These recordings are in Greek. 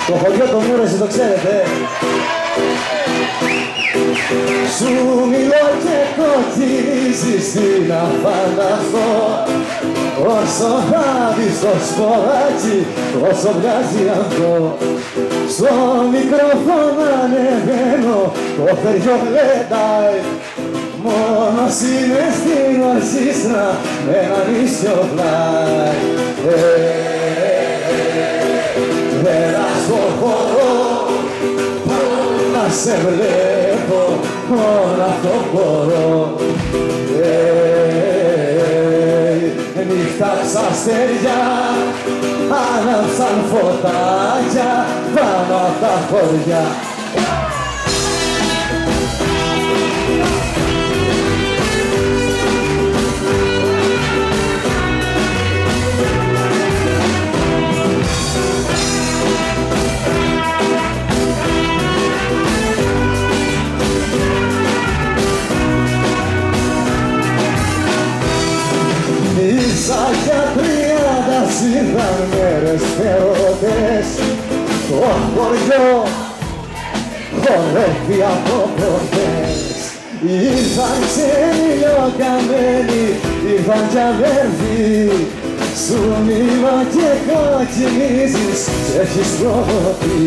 Το χωριό το Μούρεση το ξέρετε. Σου μιλώ και κοκκινίζεις, τι να φανταστώ. Όσο θα δεις το σποράκι, τόσο βγάζει αυτό. Στο μικρόφωνο ανεβαίνω, το χεριό γλεντάει. Μόνο είμαι στην ορχήστρα με έναν ίσιο πλάι. Έλα στο χώρο, να σε βλέπω, όλα αυτό μπορώ. Νύχτα ξαστεριά, άναψαν φωτάκια πάνω απ' τα χωριά. Ίσα για 30 σύρθαν μέρες φερότες. Το χωριό χορεύει από προχτές. Ήρθαν ξένοι λιοκαμένοι, ήρθαν κι αδέρφοι. Σου μιλώ και κοκκινίζεις κι έχεις προχωρεί.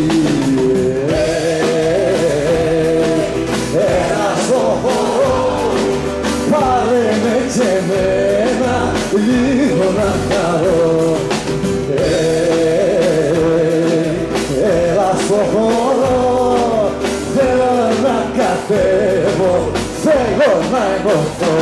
Έλα στο χώρο, πάρε με και εμένα, λίγο να χαρώ. Έλα στο χώρο, θέλω να κατέβω, θέλω να ενωθώ.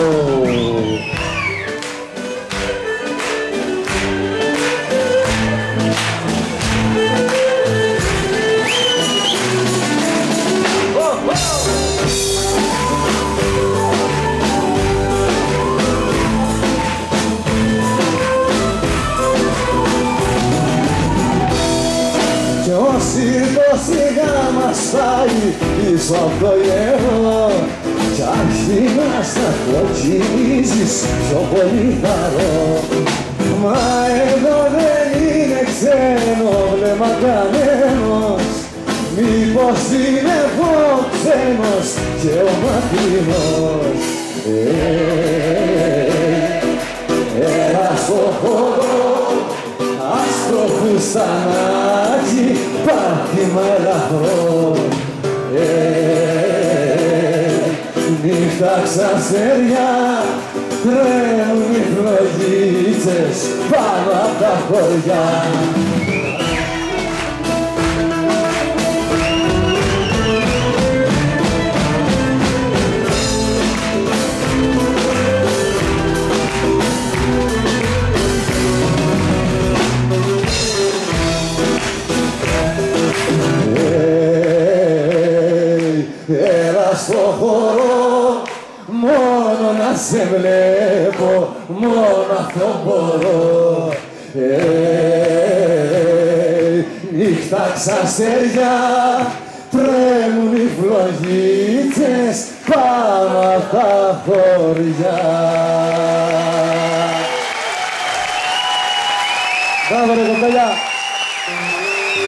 Σύρκος σιγά μας πάει πίσω απ' το γερό κι αρχίνα στα κοκκινίζεις πιο πολύ χαρώ. Μα εδώ δεν είναι ξένο βλέμμα κανένας, μήπως είναι εγώ ξένος και ο μακρινός. Έλα στο χώρο, άστρο φουστανάκι, πάτημα ελαφρό. Νύχτα ξαστεριά, τρέμουν οι φλογίτσες πάνω απ' τα χωριά. Έλα στο χώρο, μόνο να σε βλέπω, μόνο αυτό μπορώ. Νύχτα ξαστεριά, τρέμουν οι φλογίτσες πάνω απ' τα χωριά.